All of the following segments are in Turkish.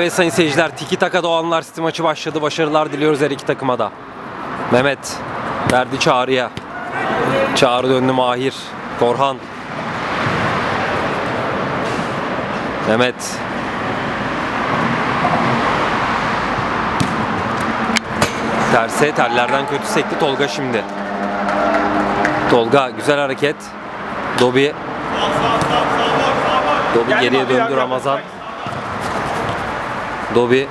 Evet sayın seyirciler, Tiki Taka Doğanlar City maçı başladı. Başarılar diliyoruz her iki takıma da. Mehmet verdi Çağrı'ya. Çağrı döndü Mahir. Korhan. Mehmet. Terse, tellerden kötü sekti. Tolga şimdi. Tolga güzel hareket. Dobi. Dobi geriye döndü Ramazan. Dobi.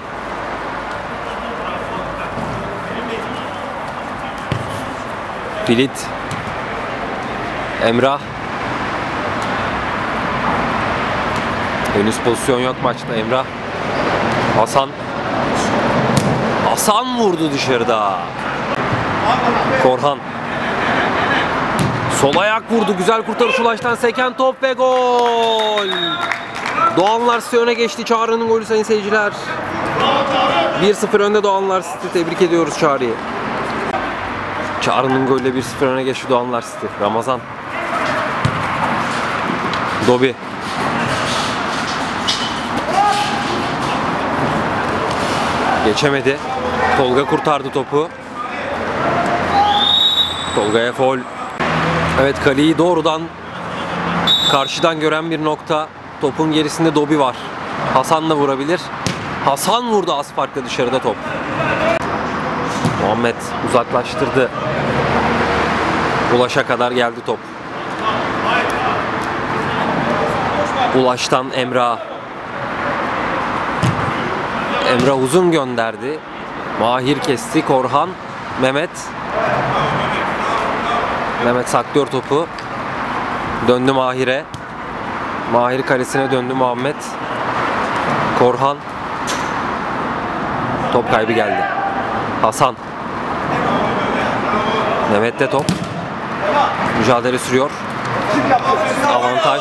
Filit. Emrah. Henüz pozisyon yok maçta. Emrah. Hasan. Hasan vurdu dışarıda. Korhan. Sol ayak vurdu. Güzel kurtarış, Ulaş'tan seken top ve gol. Doğanlar City öne geçti. Çağrı'nın golü sayın seyirciler. 1-0 önde Doğanlar City. Tebrik ediyoruz Çağrı'yı. Çağrı'nın golüyle 1-0 öne geçti Doğanlar City. Ramazan. Dobi. Geçemedi. Tolga kurtardı topu. Tolga'ya faul. Evet, kaleyi doğrudan karşıdan gören bir nokta. Topun gerisinde Dobi var. Hasan da vurabilir. Hasan vurdu, az farkla dışarıda top. Muhammed uzaklaştırdı. Ulaş'a kadar geldi top. Ulaş'tan Emrah. Emrah uzun gönderdi. Mahir kesti. Korhan. Mehmet. Mehmet saklıyor topu. Döndü Mahir'e. Mahir kalesine döndü Muhammed. Korhan. Top kaybı geldi. Hasan. Mehmet'te top. Mücadele sürüyor. Avantaj.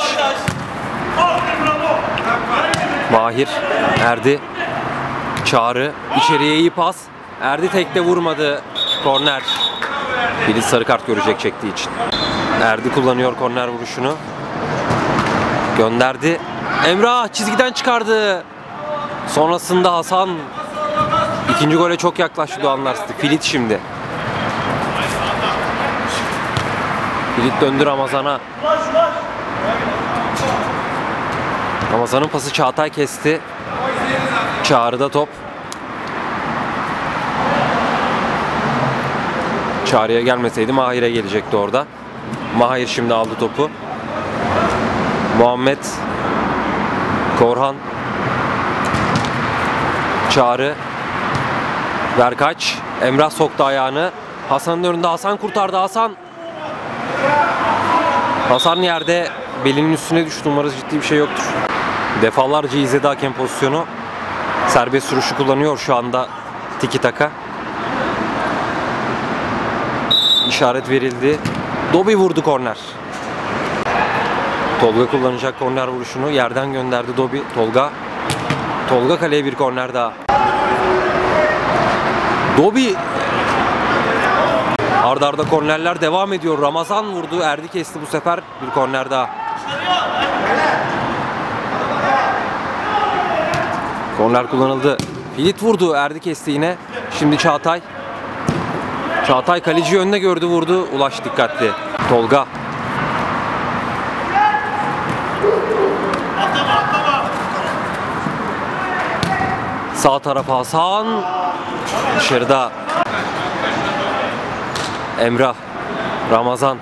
Mahir. Erdi. Çağrı. İçeriye iyi pas. Erdi tekte vurmadı. Korner. Filiz sarı kart görecek çektiği için. Erdi kullanıyor korner vuruşunu. Gönderdi. Emrah çizgiden çıkardı. Sonrasında Hasan. İkinci gole çok yaklaştı Doğanlar City. Filit şimdi. Filit döndü Ramazan'a. Ramazan'ın pası Çağatay kesti. Çağrı'da top. Çağrı'ya gelmeseydi Mahir'e gelecekti orada. Mahir şimdi aldı topu. Muhammed. Korhan. Çağrı. Berkaç. Emrah soktu ayağını. Hasan'ın önünde. Hasan kurtardı. Hasan. Hasan yerde belinin üstüne düştü. Umarız ciddi bir şey yoktur. Defalarca izledi hakem pozisyonu. Serbest vuruşu kullanıyor şu anda Tiki Taka. İşaret verildi. Dobi vurdu korner. Tolga kullanacak korner vuruşunu. Yerden gönderdi Dobi. Tolga. Tolga kaleye bir korner daha. Dobi. Arda arda kornerler devam ediyor. Ramazan vurdu. Erdi kesti bu sefer. Bir korner daha. Korner kullanıldı. Filit vurdu. Erdi kesti yine. Şimdi Çağatay. Çağatay kaleci önüne gördü, vurdu. Ulaş dikkatli. Tolga. Sağ tarafa Hasan. Dışarıda. Emrah. Ramazan.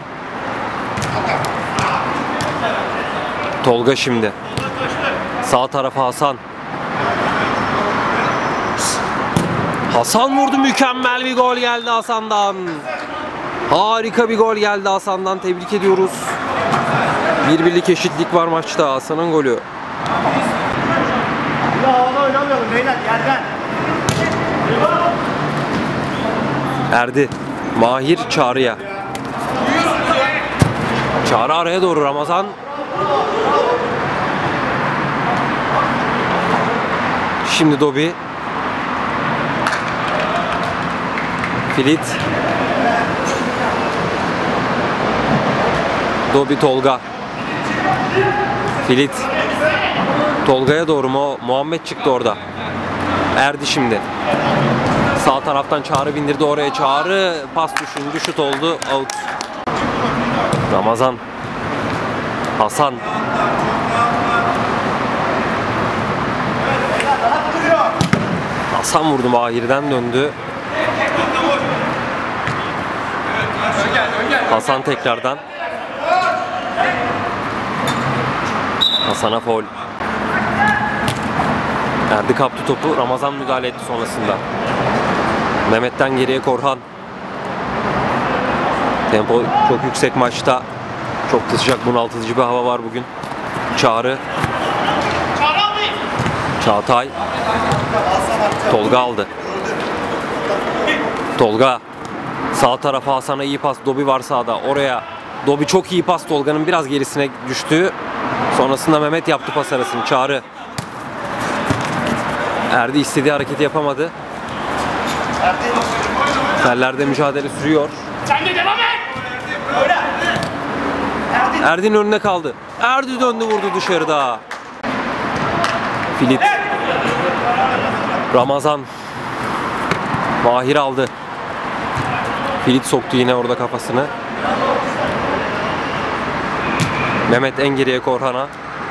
Tolga şimdi. Sağ tarafa Hasan. Hasan vurdu, mükemmel bir gol geldi Hasan'dan. Harika bir gol geldi Hasan'dan, tebrik ediyoruz. 1-1'lik eşitlik var maçta. Hasan'ın golü. Havada oynamayalım beyler, yerden. Erdi. Mahir Çağrı'ya. Çağrı araya doğru Ramazan. Şimdi Dobi. Filit. Dobi Tolga. Filit. Tolga'ya doğru mu? Muhammed çıktı orada. Erdi şimdi. Sağ taraftan Çağrı bindirdi oraya. Çağrı pas düşündü. Şut oldu. Out. Ramazan. Hasan. Hasan vurdu. Mahir'den döndü. Hasan tekrardan. Hasan'a faul. Erdi kaptı topu. Ramazan müdahale etti sonrasında. Mehmet'ten geriye Korhan. Tempo çok yüksek maçta. Çok da sıcak, bunaltıcı bir hava var bugün. Çağrı. Çağatay. Tolga aldı. Tolga. Sağ tarafa Hasan'a iyi pas. Dobi var sağda. Oraya. Dobi çok iyi pas. Tolga'nın biraz gerisine düştü. Sonrasında Mehmet yaptı pas arasını. Çağrı. Erdi istediği hareketi yapamadı. Tellerde mücadele sürüyor. Sen de devam et. Erdi'nin önüne kaldı. Erdi döndü vurdu dışarıda. Filit. Ramazan. Mahir aldı. Filit soktu yine orada kafasını. Mehmet en geriye Korhan'a.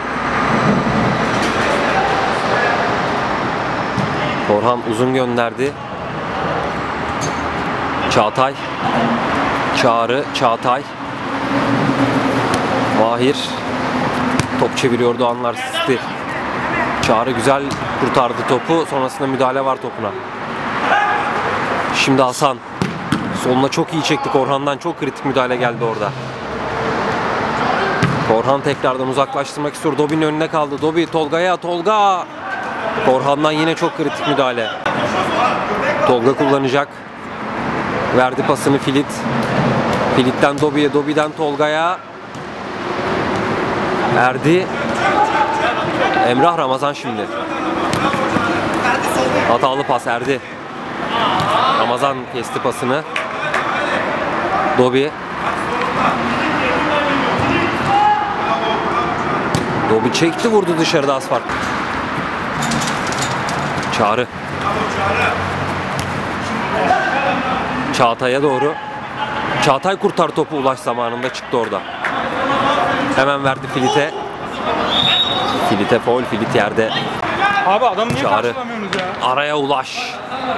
Korhan uzun gönderdi. Çağatay. Çağrı. Çağatay. Mahir. Top çeviriyordu anlar sisti. Çağrı güzel kurtardı topu. Sonrasında müdahale var topuna. Şimdi Hasan. Soluna çok iyi çekti Korhan'dan. Çok kritik müdahale geldi orada. Korhan tekrardan uzaklaştırmak istiyor. Dobi'nin önüne kaldı. Dobi Tolga'ya. Tolga. Korhan'dan yine çok kritik müdahale. Tolga kullanacak. Verdi pasını Filit. Filit'ten Dobi'ye. Dobi'den Tolga'ya. Erdi. Emrah Ramazan şimdi. Hatalı pas Erdi. Ramazan kesti pasını. Dobi. Dobi çekti vurdu dışarıda az fark. Çağrı. Çağatay'a doğru. Çağatay kurtar topu Ulaş zamanında çıktı orada. Hemen verdi Filit'e. Filit'e faul. Filit yerde. Abi adam niye Çağrı. karşılamıyorsunuz ya? Araya Ulaş.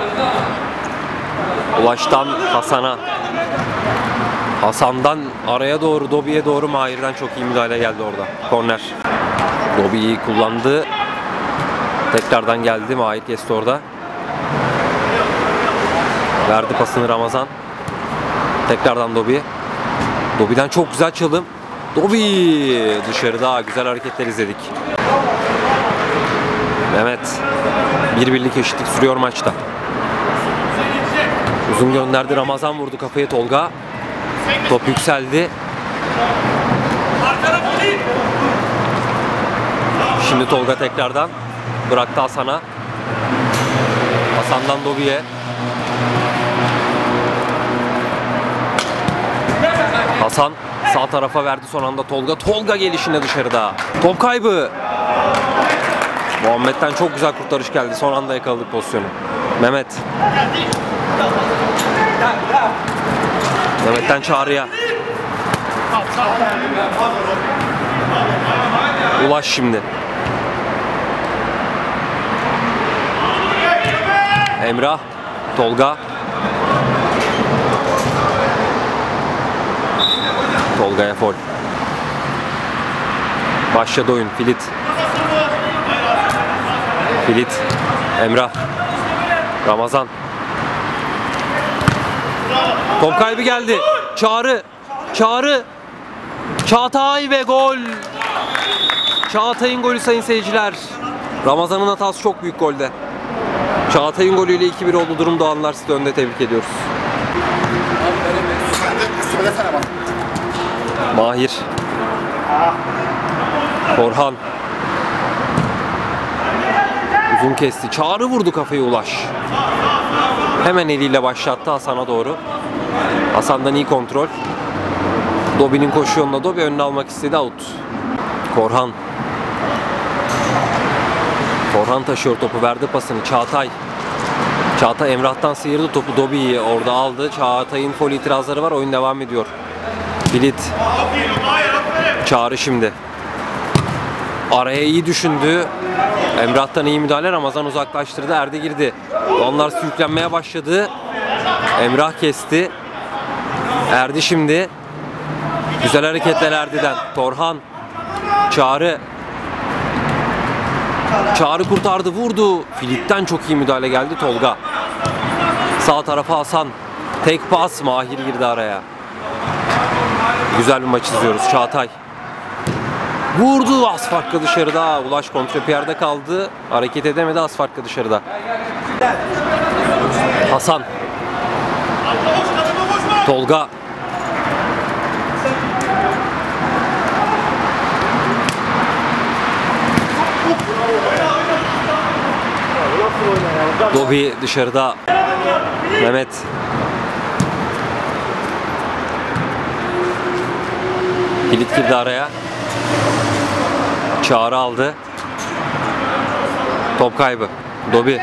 Ulaş'tan Hasan'a. Hasan'dan araya doğru Dobi'ye doğru Mahir'den çok iyi müdahale geldi orada. Korner. Dobi iyi kullandı. Tekrardan geldi. Mahir kesti orada. Verdi pasını Ramazan. Tekrardan Dobi. Dobi'den çok güzel çalım. Dobi dışarıda güzel hareketler izledik. Mehmet. 1-1'lik eşitlik sürüyor maçta. Uzun gönderdi. Ramazan vurdu kafaya Tolga. Top yükseldi. Şimdi Tolga tekrardan bıraktı Hasan'a. Hasan'dan Dobi'ye. Hasan sağ tarafa verdi son anda Tolga. Tolga gelişine dışarıda. Top kaybı. Muhammed'den çok güzel kurtarış geldi. Son anda yakaladık pozisyonu. Mehmet. Mehmet'ten Çağrı'ya. Ulaş şimdi. Emrah. Tolga. Tolga'ya faul. Başladı oyun. Filit. Filit. Emrah. Ramazan. Top kaybı geldi. Çağrı. Çağrı. Çağatay ve gol. Çağatay'ın golü sayın seyirciler. Ramazan'ın hatası çok büyük golde. Çağatay'ın golüyle 2-1 oldu durum. Doğanlar City önde, tebrik ediyoruz. Mahir. Korhan. Uzun kesti. Çağrı vurdu kafayı Ulaş. Hemen eliyle başlattı Hasan'a doğru. Hasan'dan iyi kontrol. Dobi'nin koşu yolunda. Dobi önüne almak istedi. Out. Korhan. Orhan taşıyor topu, verdi pasını. Çağatay. Çağatay Emrah'tan sıyırdı topu. Dobi'yi orada aldı. Çağatay'ın faul itirazları var. Oyun devam ediyor. Filit. Çağrı şimdi. Araya iyi düşündü. Emrah'tan iyi müdahale. Ramazan uzaklaştırdı. Erdi girdi. Onlar sürüklenmeye başladı. Emrah kesti. Erdi şimdi. Güzel hareketler Erdi'den. Torhan. Çağrı. Çağrı kurtardı, vurdu. Filip'ten çok iyi müdahale geldi. Tolga. Sağ tarafa Hasan. Tek pas. Mahir girdi araya. Güzel bir maç izliyoruz. Çağatay. Vurdu. Az farklı dışarıda. Ulaş kontrapiyerde kaldı. Hareket edemedi. Az farklı dışarıda. Hasan. Tolga. Dobi dışarıda. Mehmet. Kilit girdi araya. Çağrı aldı. Top kaybı. Dobi.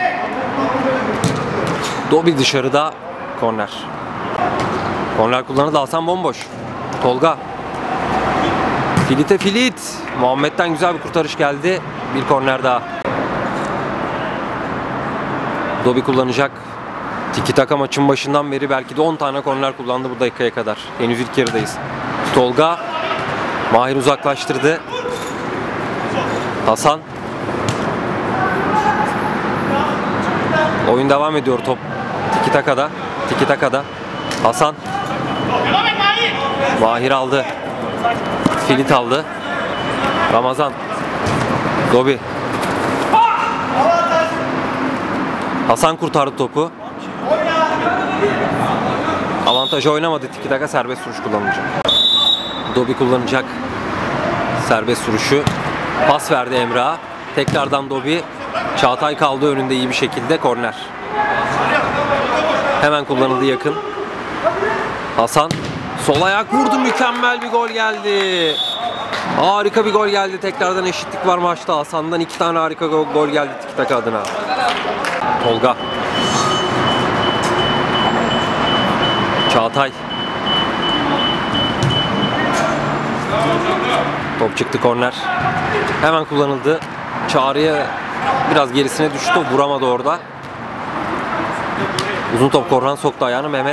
Dobi dışarıda. Korner. Korner kullanıldı. Hasan bomboş. Tolga. Filit'e Filit. Muhammed'den güzel bir kurtarış geldi. Bir korner daha. Dobi kullanacak. Tiki taka maçın başından beri belki de 10 tane korner kullandı bu dakikaya kadar. Henüz ilk yarıdayız. Tolga. Mahir uzaklaştırdı. Hasan. Oyun devam ediyor top. Tiki takada. Tiki takada. Hasan. Mahir aldı. Filit aldı. Ramazan. Dobi. Hasan kurtardı topu. Avantajı oynamadı. Tiki taka, serbest vuruş kullanılacak. Dobi kullanacak. Serbest vuruşu. Pas verdi Emrah'a. Tekrardan Dobi. Çağatay kaldı önünde iyi bir şekilde. Korner. Hemen kullanıldı yakın. Hasan. Sol ayak vurdu. Mükemmel bir gol geldi. Harika bir gol geldi. Tekrardan eşitlik var maçta. Hasan'dan 2 tane harika gol geldi tiki taka adına. Tolga. Çağatay. Top çıktı, korner. Hemen kullanıldı. Çağrı'ya biraz gerisine düştü. Top vuramadı orada. Uzun top, Korhan soktu ayağını. Mehmet.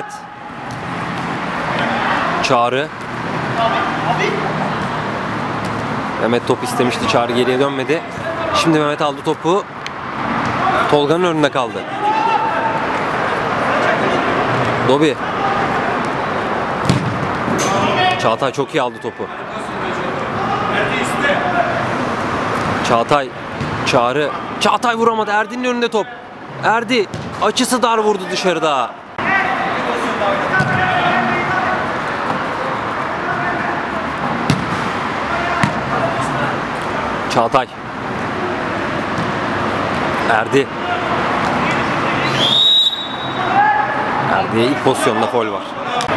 Çağrı. Mehmet top istemişti. Çağrı geriye dönmedi. Şimdi Mehmet aldı topu. Tolga'nın önünde kaldı. Dobi. Çağatay çok iyi aldı topu. Çağatay. Çağrı. Çağatay vuramadı. Erdi'nin önünde top. Erdi. Açısı dar vurdu dışarıda. Çağatay. Erdi. Erdi'ye ilk pozisyonda faul var.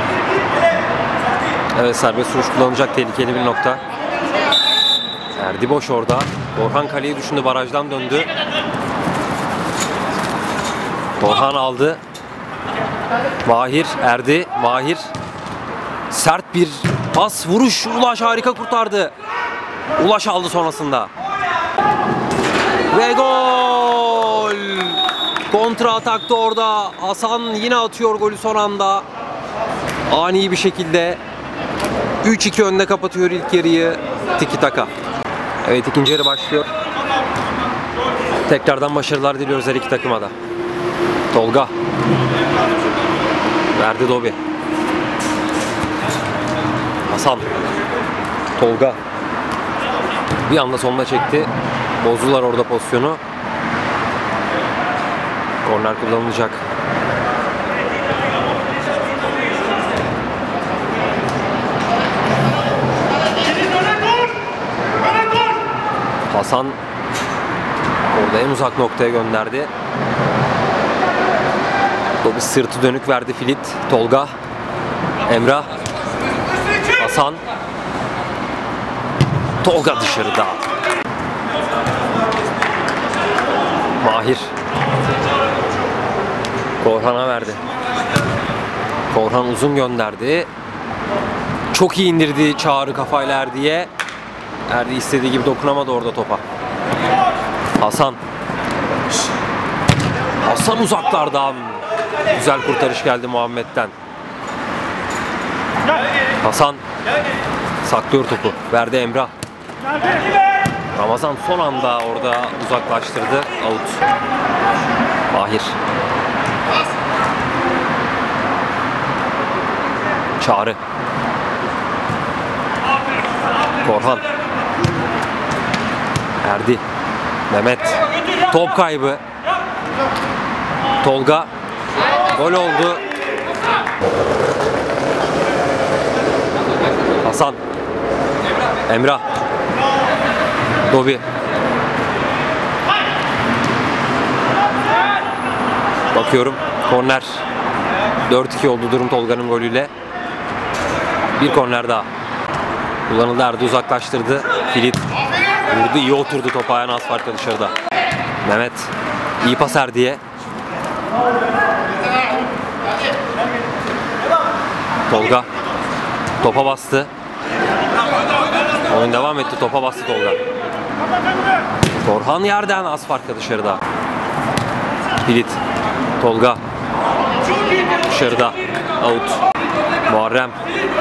Evet, serbest vuruş kullanılacak, tehlikeli bir nokta. Erdi boş orada. Orhan kaleyi düşündü, barajdan döndü. Orhan aldı. Mahir, Erdi, Mahir. Sert bir pas, vuruş. Ulaş harika kurtardı. Ulaş aldı sonrasında. Ve gol! Kontra atakta orada. Hasan yine atıyor golü son anda. Ani bir şekilde 3-2 önde kapatıyor ilk yarıyı tiki taka. Evet, ikinci yarı başlıyor. Tekrardan başarılar diliyoruz her iki takıma da. Tolga. Verdi Dobi. Hasan. Tolga. Bir anda sonuna çekti. Bozdular orada pozisyonu. Korner kullanılacak. Hasan orada en uzak noktaya gönderdi. Dobi sırtı dönük verdi Filit. Tolga. Emrah. Hasan. Tolga dışarıda. Mahir. Korhan'a verdi. Korhan uzun gönderdi. Çok iyi indirdi Çağrı kafayla Erdi'ye. Erdi istediği gibi dokunamadı orada topa. Hasan. Hasan uzaklardan. Güzel kurtarış geldi Muhammed'den. Hasan saklıyor topu. Verdi Emrah. Ramazan son anda orada uzaklaştırdı. Out. Mahir. Çağrı. Korhan. Erdi. Mehmet. Top kaybı. Tolga. Gol oldu. Hasan. Emrah. Dobi. Bakıyorum. Korner. 4-2 oldu durum Tolga'nın golüyle. Bir korner daha. Kullanıldı, Erdi uzaklaştırdı. Filit vurdu, iyi oturdu topa, ayağına az farkla dışarıda. Mehmet iyi pas Erdi'ye. Tolga topa bastı. Oyun devam etti, topa bastı Tolga. Korhan yerden az farkla dışarıda. Filit. Tolga dışarıda. Out. Muharrem.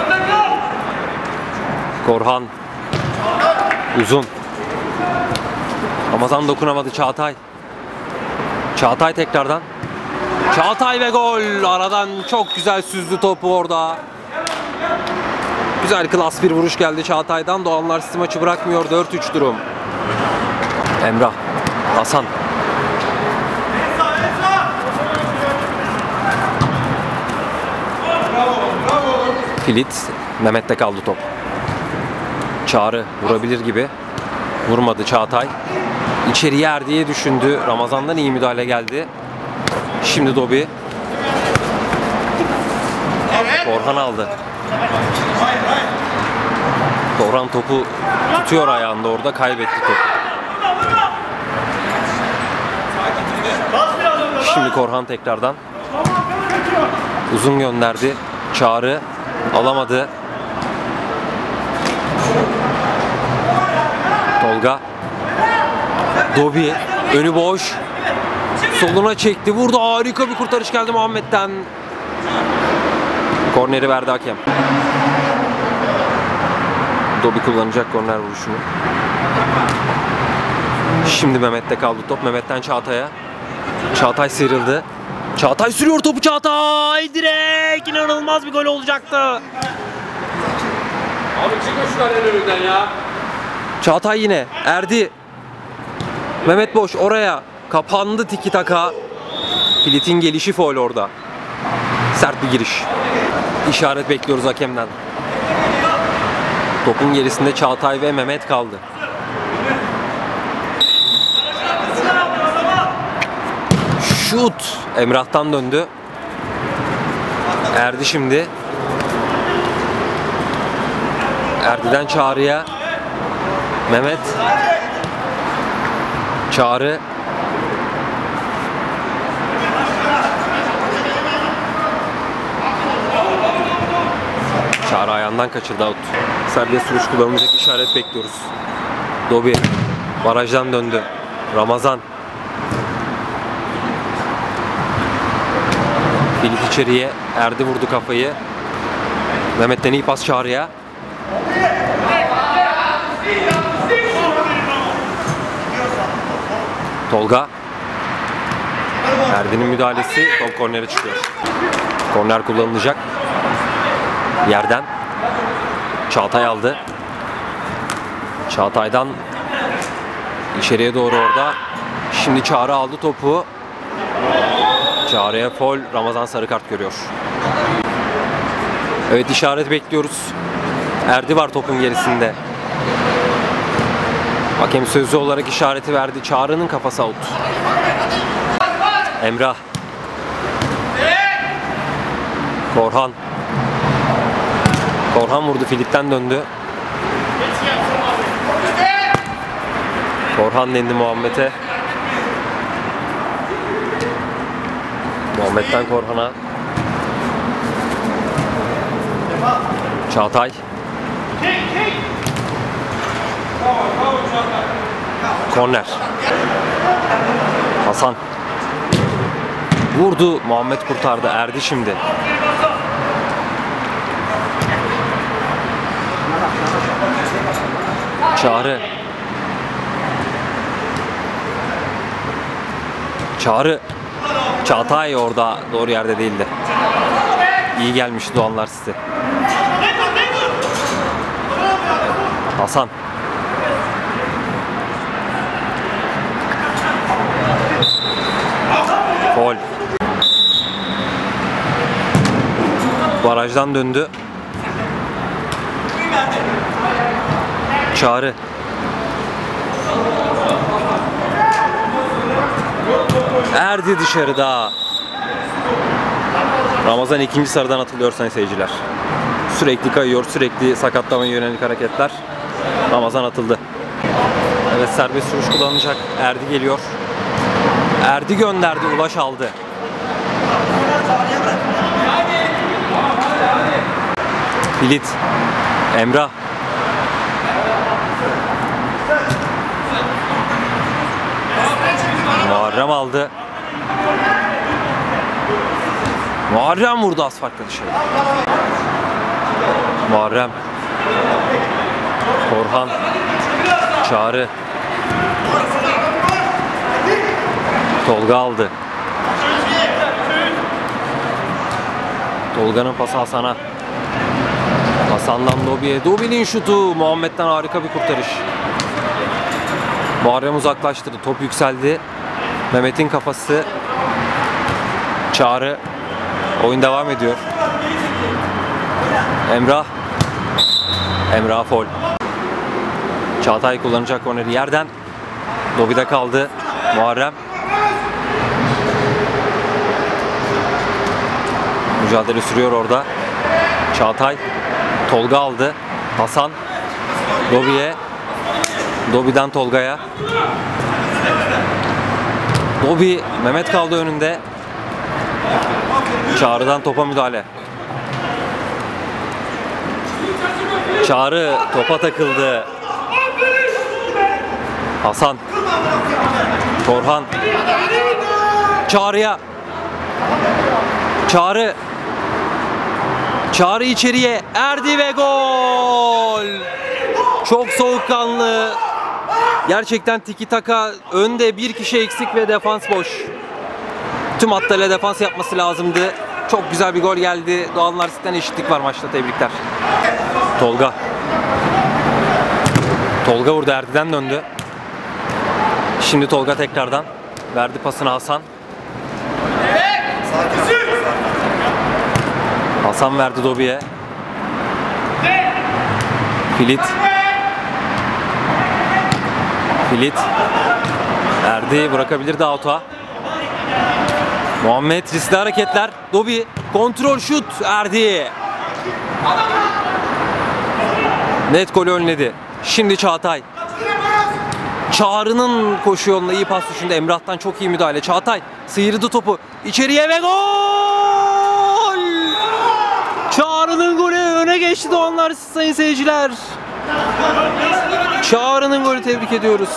Korhan. Uzun. Ramazan dokunamadı. Çağatay. Çağatay tekrardan. Çağatay ve gol. Aradan çok güzel süzdü topu orada. Güzel klas bir vuruş geldi Çağatay'dan. Doğanlar City maçı bırakmıyor. 4-3 durum. Emrah. Hasan. Filit. Mehmet'te kaldı top. Çağrı vurabilir gibi. Vurmadı Çağatay. İçeriye Erdi'ye düşündü. Ramazan'dan iyi müdahale geldi. Şimdi Dobi. Korhan aldı. Korhan topu tutuyor ayağında orada. Kaybetti topu. Şimdi Korhan tekrardan. Uzun gönderdi. Çağrı alamadı. Tolga. Dobi. Önü boş. Soluna çekti. Vurdu. Harika bir kurtarış geldi Muhammed'den. Korneri verdi hakem. Dobi kullanacak korner vuruşunu. Şimdi Mehmet'te kaldı top. Mehmet'ten Çağatay'a. Çağatay sıyrıldı. Çağatay sürüyor topu. Çağatay direkt inanılmaz bir gol olacaktı. Abi çıkın şu kalenin önünden ya. Çağatay yine. Erdi. Mehmet boş oraya. Kapandı tiki taka. Filit'in gelişi faul orada. Sert bir giriş. İşaret bekliyoruz hakemden. Topun gerisinde Çağatay ve Mehmet kaldı. Şut. Emrah'tan döndü. Erdi şimdi. Erdi'den Çağrı'ya. Mehmet. Çağrı. Çağrı ayağından kaçırdı, out. Serbest vuruş kullanılacak, işaret bekliyoruz. Dobi. Barajdan döndü. Ramazan. Filit içeriye. Erdi vurdu kafayı. Mehmet'ten iyi pas Çağrı'ya. Tolga. Erdi'nin müdahalesi, top kornere çıkıyor. Korner kullanılacak. Yerden. Çağatay aldı. Çağatay'dan içeriye doğru orada. Şimdi Çağrı aldı topu. Çağrı'ya faul, Ramazan sarı kart görüyor. Evet, işaret bekliyoruz. Erdi var topun gerisinde. Hakem sözlü olarak işareti verdi. Çağrı'nın kafası out. Emrah. Korhan. Korhan vurdu, Filip'ten döndü. Korhan dendi Muhammed'e. Muhammed'den Korhan'a. Çağatay. Korner. Hasan. Vurdu. Muhammed kurtardı. Erdi şimdi. Çağrı. Çağrı. Çağatay orada doğru yerde değildi. İyi gelmiş Doğanlar City. Hasan. Gol. Barajdan döndü. Çağrı. Erdi dışarıda. Ramazan ikinci sarıdan atılıyor sayın seyirciler. Sürekli kayıyor, sürekli sakatlamaya yönelik hareketler. Ramazan atıldı. Evet, serbest vuruş kullanılacak. Erdi geliyor. Erdi gönderdi, Ulaş aldı. Filit. Emrah. Muharrem aldı. Muharrem vurdu asfaltta dışarı. Muharrem. Korhan. Çağrı. Tolga aldı. Tolga'nın pası Hasan'a. Hasan'dan Dobi'ye. Dobi'nin şutu. Muhammed'den harika bir kurtarış. Muharrem uzaklaştırdı. Top yükseldi. Mehmet'in kafası. Çağrı. Oyun devam ediyor. Emrah. Emrah faul. Çağatay kullanacak korneri yerden. Dobi'de kaldı. Muharrem. Mücadele sürüyor orada. Çağatay. Tolga aldı. Hasan. Dobi'ye. Dobi'den Tolga'ya. Dobi. Mehmet kaldı önünde. Çağrı'dan topa müdahale. Çağrı topa takıldı. Hasan. Korhan. Çağrı'ya. Çağrı. Çağrı içeriye. Erdi ve gol. Çok soğukkanlı. Gerçekten tiki taka, önde bir kişi eksik ve defans boş. Tüm hatlarıyla defans yapması lazımdı. Çok güzel bir gol geldi. Doğanlar City'den eşitlik var maçta. Tebrikler. Tolga. Tolga vurdu. Erdi'den döndü. Şimdi Tolga tekrardan. Verdi pasını Hasan. Hasan verdi Dobi'ye. Filit. Filit. Erdi bırakabilirdi out'a. Muhammed riskli hareketler. Dobi kontrol şut. Erdi. Net golü önledi. Şimdi Çağatay. Çağrı'nın koşu yolunda iyi pas düşündü. Emrah'tan çok iyi müdahale. Çağatay sıyırdı topu. İçeriye ve gol! Çağrı'nın golü öne geçti Doğanlar sayın seyirciler. Çağrı'nın golü, tebrik ediyoruz.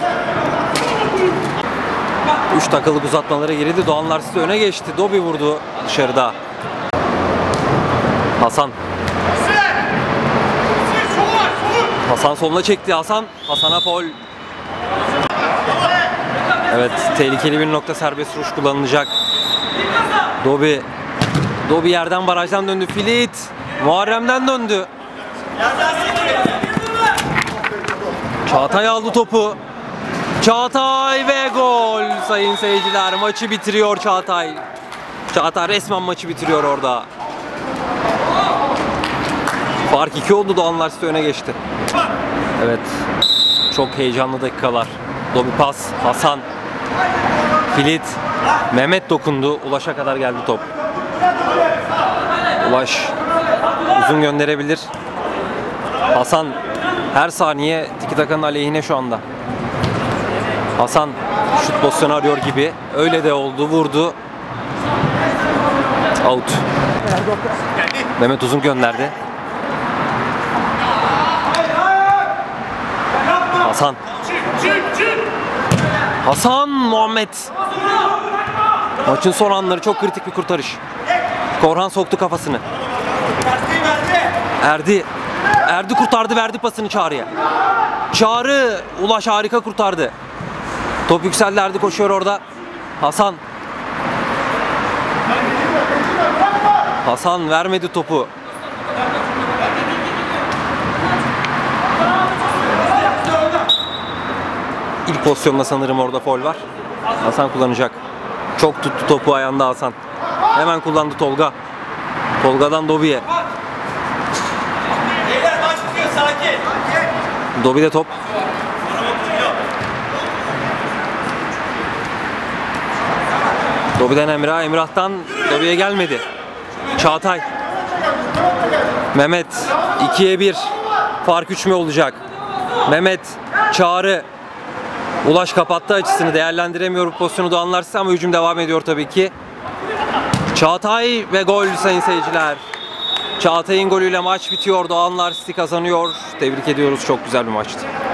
3 dakikalık uzatmalara girildi. Doğanlar City öne geçti. Dobi vurdu dışarıda. Hasan. Hasan soluna çekti. Hasan'a faul. Evet, tehlikeli bir nokta, serbest vuruş kullanılacak. Dobi. Dobi yerden, barajdan döndü. Filit. Muharrem'den döndü. Çağatay aldı topu. Çağatay ve gol sayın seyirciler. Maçı bitiriyor Çağatay. Çağatay resmen maçı bitiriyor orada. Fark 2 oldu, Doğanlar City öne geçti. Evet. Çok heyecanlı dakikalar. Dobi pas, Hasan. Filit. Mehmet dokundu. Ulaş'a kadar geldi top. Ulaş uzun gönderebilir. Hasan her saniye tiki takanın aleyhine şu anda. Hasan şut pozisyonu arıyor gibi. Öyle de oldu. Vurdu. Out. Mehmet uzun gönderdi. Hasan. Hasan Muhammed. Maçın son anları, çok kritik bir kurtarış. Korhan soktu kafasını. Erdi kurtardı, verdi pasını Çağrı'ya. Çağrı, Ulaş harika kurtardı. Top yükseldi, Erdi koşuyor orada. Hasan vermedi topu. İlk pozisyonda sanırım orada faul var. Hasan kullanacak. Çok tuttu topu ayağında Hasan. Hemen kullandı Tolga. Tolga'dan Dobi'ye. Dobi'de top. Dobi'den Emrah. Emrah'tan Dobi'ye gelmedi. Çağatay. Mehmet. 2'ye 1. Fark 3 mü olacak? Mehmet. Çağrı. Ulaş kapattı açısını. Değerlendiremiyor bu pozisyonu Doğanlar City ama hücum devam ediyor tabii ki. Çağatay ve gol sayın seyirciler. Çağatay'ın golüyle maç bitiyor. Doğanlar City kazanıyor. Tebrik ediyoruz. Çok güzel bir maçtı.